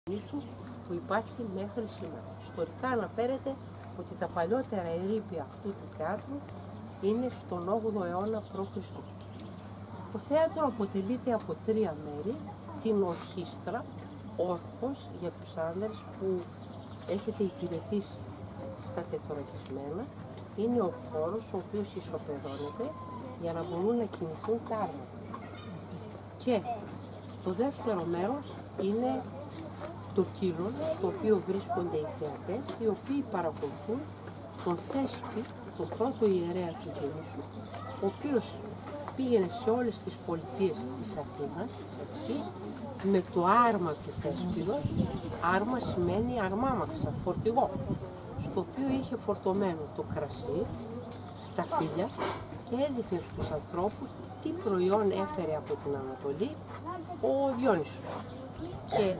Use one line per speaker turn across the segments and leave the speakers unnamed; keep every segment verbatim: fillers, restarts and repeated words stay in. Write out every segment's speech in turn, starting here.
που υπάρχει μέχρι σήμερα. Ιστορικά αναφέρεται ότι τα παλιότερα ερείπια αυτού του θεάτρου είναι στον όγδοο αιώνα π.Χ. Το θέατρο αποτελείται από τρία μέρη, την ορχήστρα, όρχος για τους άνδρες που έχετε υπηρετήσει στα τεθωρακισμένα, είναι ο χώρος ο οποίος ισοπεδώνεται για να μπορούν να κινηθούν τα άρματα. Και το δεύτερο μέρος είναι το κύλον, στο οποίο βρίσκονται οι θεατές, οι οποίοι παρακολουθούν τον Θέσπη, τον πρώτο ιερέα του Διονύσου, ο οποίος πήγαινε σε όλες τις πολιτείες της Αθήνας, με το άρμα του Θέσπηδος. Άρμα σημαίνει αρμάμαξα, φορτηγό, στο οποίο είχε φορτωμένο το κρασί, στα φύλλα και έδειχνε στους ανθρώπους τι προϊόν έφερε από την Ανατολή ο Διόνυσος. Και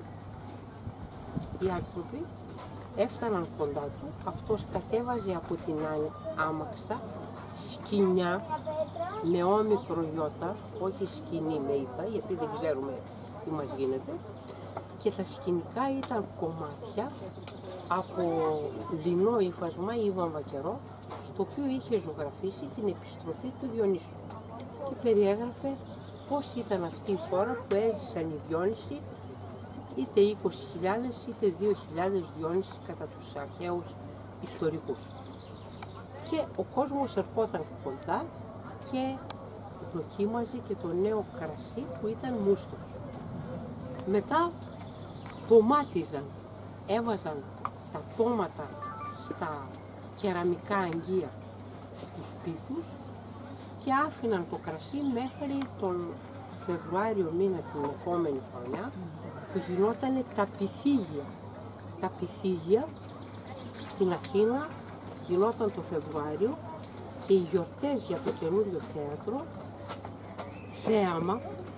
οι άνθρωποι έφταναν κοντά του, αυτός κατέβαζε από την άμαξα σκοινιά με όμικρο γιώτα, όχι σκηνή με ήττα, γιατί δεν ξέρουμε τι μας γίνεται, και τα σκηνικά ήταν κομμάτια από δεινό ύφασμα ή βαμβακερό, στο οποίο είχε ζωγραφίσει την επιστροφή του Διονύσου και περιέγραφε πώς ήταν αυτή η χώρα που έζησαν οι Διόνυσοι, είτε είκοσι χιλιάδες είτε δύο χιλιάδες Διόνυσοι κατά τους αρχαίους ιστορικούς. Και ο κόσμος ερχόταν κοντά και δοκίμαζε και το νέο κρασί που ήταν μούστος. Μετά πομάτιζαν, έβαζαν τα πόματα στα κεραμικά αγγεία τους πίθους και άφηναν το κρασί μέχρι τον Φεβρουάριο μήνα την επόμενη χρονιά, που γινόταν τα πυθίγια. Τα πυθίγια στην Αθήνα γινόταν το Φεβρουάριο και οι γιορτές για το καινούριο θέατρο, θέαμα,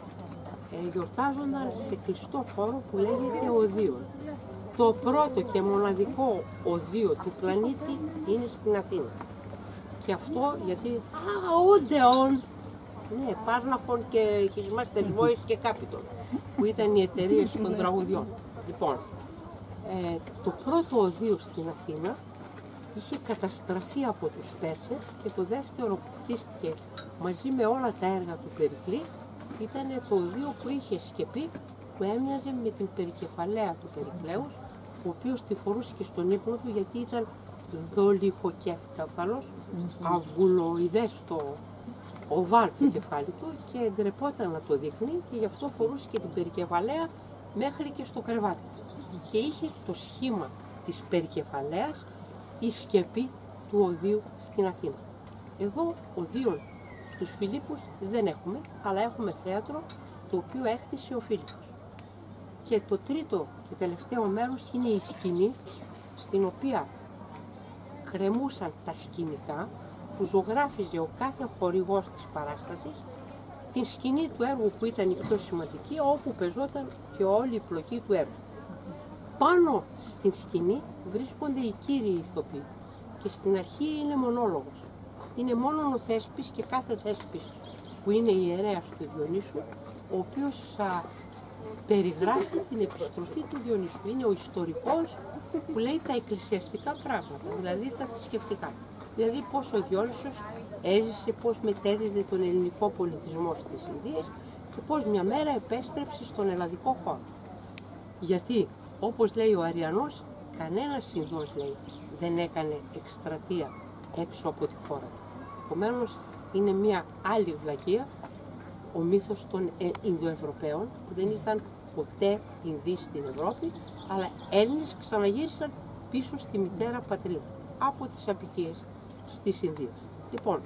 ε, γιορτάζονταν σε κλειστό χώρο που λέγεται Οδείον. Το πρώτο και μοναδικό οδείο του πλανήτη είναι στην Αθήνα. Και αυτό γιατί, α, Οντεόν, ναι, Πάρναφον και His Master's Voice και Capitol, που ήταν οι εταιρείες των τραγουδιών. Λοιπόν, ε, το πρώτο οδείο στην Αθήνα είχε καταστραφεί από τους Πέρσες και το δεύτερο που χτίστηκε μαζί με όλα τα έργα του Περικλή ήταν το οδείο που είχε σκεπή, που έμοιαζε με την περικεφαλαία του Περικλέους, ο οποίος τη φορούσε και στον ύπνο του γιατί ήταν δολιχοκέφαλος, αυγουλοειδές το οβάλ το κεφάλι του και ντρεπόταν να το δείχνει και γι' αυτό φορούσε και την περικεφαλαία μέχρι και στο κρεβάτι. Και είχε το σχήμα της περικεφαλαίας η σκεπή του οδείου στην Αθήνα. Εδώ οδείων στους Φιλίππους δεν έχουμε, αλλά έχουμε θέατρο το οποίο έκτισε ο Φίλιππος. Και το τρίτο και τελευταίο μέρος είναι η σκηνή, στην οποία κρεμούσαν τα σκηνικά που ζωγράφιζε ο κάθε χορηγός της παράστασης την σκηνή του έργου που ήταν η πιο σημαντική, όπου πεζόταν και όλη η πλοκή του έργου. Πάνω στην σκηνή βρίσκονται οι κύριοι ηθοποιοί και στην αρχή είναι μονόλογος. Είναι μόνο ο Θέσπης και κάθε Θέσπης που είναι ιερέας του Διονύσου, ο οποίος α, περιγράφει την επιστροφή του Διονύσου. Είναι ο ιστορικός που λέει τα εκκλησιαστικά πράγματα, δηλαδή τα θρησκευτικά. Δηλαδή πώς ο Διόνυσος έζησε, πώς μετέδιδε τον ελληνικό πολιτισμό στις Ινδίες και πώς μια μέρα επέστρεψε στον ελλαδικό χώρο. Γιατί, όπως λέει ο Αριανός, κανένας Ινδός, λέει, δεν έκανε εκστρατεία έξω από τη χώρα. Επομένως, είναι μια άλλη βλακεία, ο μύθος των Ινδοευρωπαίων, που δεν ήρθαν ποτέ Ινδοί στην Ευρώπη, αλλά Έλληνες ξαναγύρισαν πίσω στη μητέρα πατρίδα, από τις απικίες στις Ινδίες. Λοιπόν,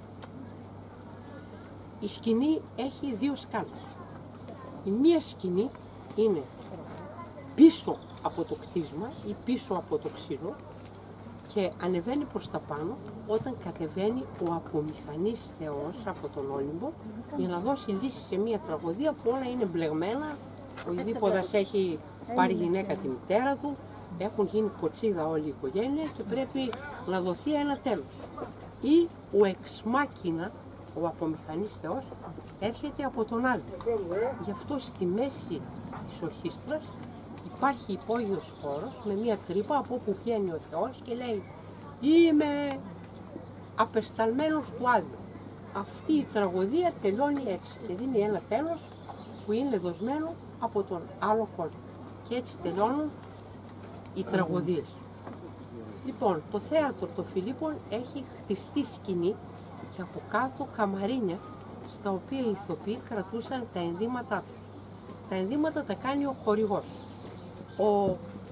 η σκηνή έχει δύο σκάλες. Η μία σκηνή είναι πίσω από το κτίσμα ή πίσω από το ξύλο και ανεβαίνει προς τα πάνω όταν κατεβαίνει ο απομηχανής Θεός από τον Όλυμπο για να δώσει λύση σε μια τραγωδία που όλα είναι μπλεγμένα. Ο Ιδίποδας έχει πάρει γυναίκα τη μητέρα του, έχουν γίνει κοτσίδα όλη η οικογένεια και πρέπει να δοθεί ένα τέλος. Ή ο εξμάκινα, ο απομηχανής Θεός, έρχεται από τον Άδη. Γι' αυτό στη μέση της ορχήστρας υπάρχει υπόγειος χώρος με μια τρύπα από όπου βγαίνει ο Θεός και λέει «Είμαι απεσταλμένος του Άδειου». Αυτή η τραγωδία τελειώνει έτσι και δίνει ένα τέλος που είναι δοσμένο από τον άλλο κόσμο. Και έτσι τελειώνουν οι τραγωδίες. Λοιπόν, το θέατρο των Φιλίππων έχει χτιστεί σκηνή και από κάτω καμαρίνια στα οποία οι ηθοποιοί κρατούσαν τα ενδύματά τους. Τα ενδύματα τα κάνει ο χορηγός. Ο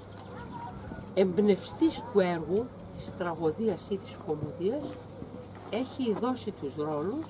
εμπνευστής του έργου, της τραγωδίας ή της κωμωδίας, έχει δώσει τους ρόλους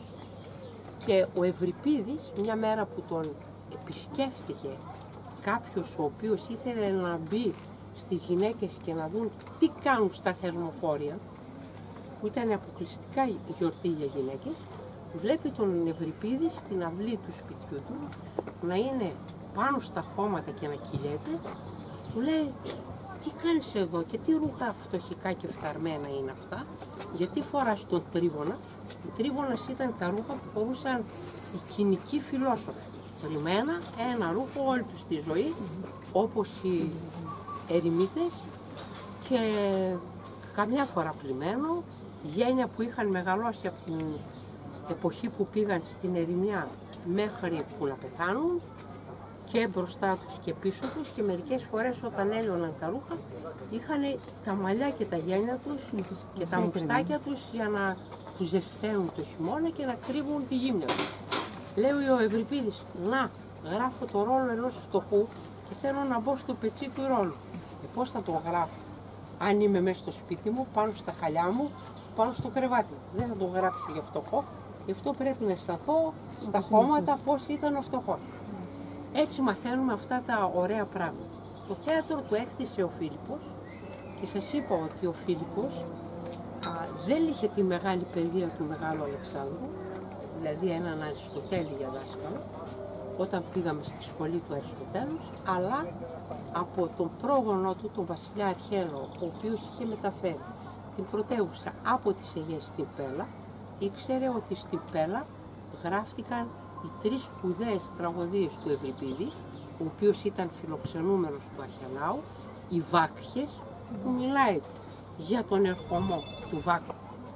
και ο Ευρυπίδης, μια μέρα που τον επισκέφτηκε κάποιος ο οποίος ήθελε να μπει στις γυναίκες και να δουν τι κάνουν στα θερμοφόρια, που ήταν αποκλειστικά η γιορτή για γυναίκες, βλέπει τον Ευρυπίδη στην αυλή του σπιτιού του να είναι πάνω στα χώματα και να κυλιέται. Του λέει «Τι κάνεις εδώ και τι ρούχα φτωχικά και φθαρμένα είναι αυτά, γιατί φοράς τον Τρίβονα». Ο Τρίβονας ήταν τα ρούχα που φορούσαν οι κοινικοί φιλόσοφοι. Τριμμένα, ένα ρούχο όλη τους τη ζωή, όπως οι ερημίτες, και καμιά φορά πλημμένο, γένια που είχαν μεγαλώσει από την εποχή που πήγαν στην ερημιά μέχρι που να πεθάνουν, και μπροστά τους και πίσω τους, και μερικές φορές όταν έλειωναν τα ρούχα είχαν τα μαλλιά και τα γένια τους και τα μουστάκια τους για να τους ζεσταίνουν το χειμώνα και να κρύβουν τη γύμνια τους. Λέει ο Ευρυπίδης, να, γράφω το ρόλο ενός φτωχού και θέλω να μπω στο πετσί του ρόλου. Και πώς θα το γράφω, αν είμαι μέσα στο σπίτι μου, πάνω στα χαλιά μου, πάνω στο κρεβάτι. Δεν θα το γράψω για φτωχό, γι' αυτό πρέπει να αισθανθώ στα χώματα πώς ήταν ο φτωχός. Έτσι μαθαίνουμε αυτά τα ωραία πράγματα. Το θέατρο του έκτισε ο Φίλιππος και σας είπα ότι ο Φίλιππος α, δεν είχε τη μεγάλη παιδεία του Μεγάλου Αλεξάνδρου, δηλαδή έναν Αριστοτέλη για δάσκαλο, όταν πήγαμε στη σχολή του Αριστοτέλους, αλλά από τον πρόγονό του, τον βασιλιά Αρχέλο, ο οποίος είχε μεταφέρει την πρωτεύουσα από τις Αιγαίες στην Πέλα, ήξερε ότι στην Πέλα γράφτηκαν οι τρεις σπουδαίες τραγωδίες του Ευρυπίδη, ο οποίος ήταν φιλοξενούμενος του Αρχιανάου, οι Βάκχες, που μιλάει για τον ερχομό του Βάκχου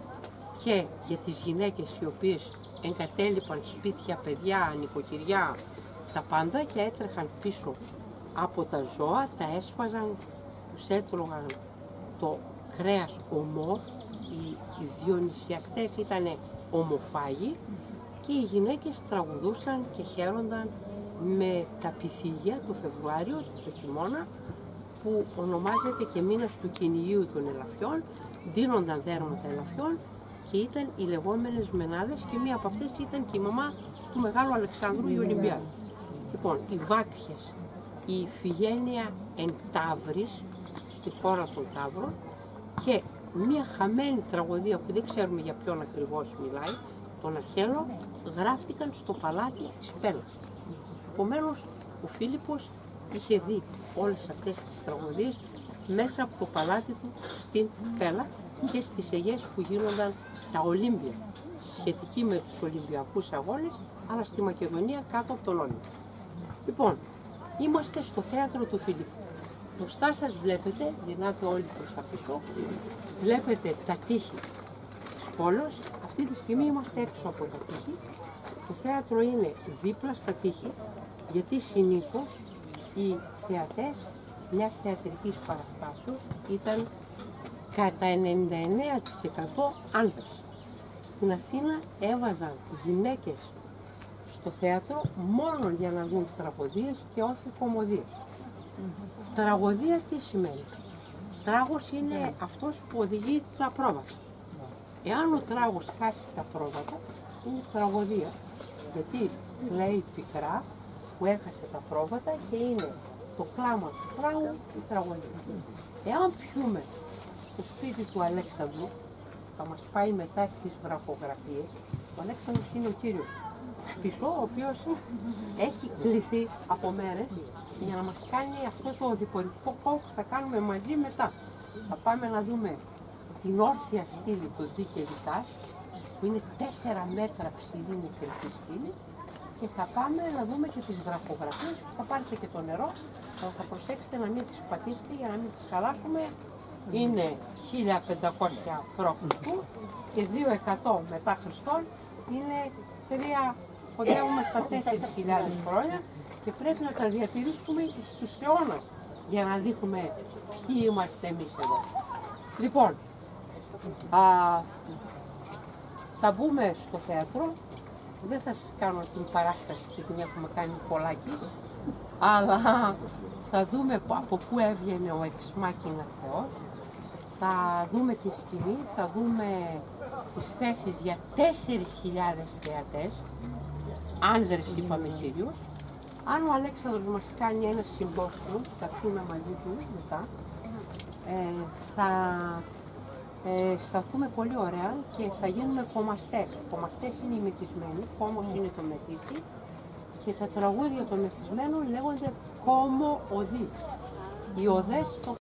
και για τις γυναίκες οι οποίες εγκατέλειπαν σπίτια, παιδιά, νοικοκυριά, τα πάντα και έτρεχαν πίσω από τα ζώα, τα έσφαζαν, τους έτρωγαν το κρέας ομό, οι, οι διονυσιαστές ήταν ομοφάγοι και οι γυναίκες τραγουδούσαν και χαίρονταν με τα πυθίγια το Φεβρουάριο, το χειμώνα, που ονομάζεται και μήνας του κυνηγίου των ελαφιών, δίνονταν δέρματα ελαφιών και ήταν οι λεγόμενες μενάδες και μία από αυτές ήταν και η μαμά του Μεγάλου Αλεξάνδρου, η Ολυμπιάδα. Λοιπόν, οι Βάκχες, η Ιφηγένεια εν Ταύρης, στη χώρα των Ταύρων, και μία χαμένη τραγωδία που δεν ξέρουμε για ποιον ακριβώς μιλάει, τον Αρχέλο, γράφτηκαν στο παλάτι της Πέλας. Επομένως, ο Φίλιππος είχε δει όλες αυτές τις τραγωδίες μέσα από το παλάτι του στην Πέλα και στις Αιγαίες που γίνονταν τα Ολύμπια, σχετικοί με τους Ολυμπιακούς αγώνες, αλλά στη Μακεδονία κάτω από τον Όλυμπο. Λοιπόν, είμαστε στο θέατρο του Φιλίππου. Μπροστά σας βλέπετε, γυρνάτε όλοι προς τα πίσω, βλέπετε τα τείχη της πόλης. Αυτή τη στιγμή είμαστε έξω από τα τείχη. Το θέατρο είναι δίπλα στα τείχη, γιατί συνήθως οι θεατές μιας θεατρικής παραστάσεως ήταν κατά ενενήντα εννέα τοις εκατό άνδρες. Στην Αθήνα έβαζαν γυναίκες στο θέατρο μόνο για να δουν τραγωδίες και όχι κωμωδίες. Mm-hmm. Τραγωδία τι σημαίνει? Τράγος είναι yeah. αυτός που οδηγεί τα πρόβατα. Yeah. Εάν ο τράγος χάσει τα πρόβατα, είναι τραγωδία. Γιατί λέει πικρά που έχασε τα πρόβατα και είναι το κλάμα του τράγου η τραγωδία. Εάν πιούμε στο σπίτι του Αλέξανδρου, θα μας πάει μετά στις βραχογραφίες, ο Αλέξανδρος είναι ο κύριος πίσω, ο οποίος έχει κληθεί από μέρες για να μας κάνει αυτό το διπορικό κόμμα που θα κάνουμε μαζί μετά. Θα πάμε να δούμε την όρθια στήλη του Δίκαιη Λιτάς, που είναι τέσσερα μέτρα ψηλή νεκρική στήλη, και θα πάμε να δούμε και τις γραφογραφίες. Θα πάρετε και το νερό, θα προσέξετε να μην τις πατήσετε για να μην τις χαλάσουμε. Είναι χίλια πεντακόσια π.Χ. και δύο εκατό μετά Χριστόν είναι τρία, κοντεύουμε στα τέσσερις χιλιάδες χρόνια και πρέπει να τα διατηρήσουμε στους αιώνας για να δείχνουμε ποιοι είμαστε εμείς εδώ. Λοιπόν, α, θα μπούμε στο θέατρο. Δεν θα σας κάνω την παράσταση και την έχουμε κάνει πολλάκι, αλλά θα δούμε από πού έβγαινε ο Εξ Μάκινα Θεός, θα δούμε τη σκηνή, θα δούμε τις θέσεις για τέσσερις χιλιάδες θεατές, άνδρες είπαμε κυρίως. Αν ο Αλέξανδρος μας κάνει ένα συμπόσιο, θα πούμε μαζί του μετά, ε, θα ε, σταθούμε πολύ ωραία και θα γίνουμε κομαστές. Κομαστές είναι οι μεθυσμένοι, κόμος είναι το μεθύσι και τα τραγούδια των μεθυσμένων λέγονται κόμο οδοί. Οι οδές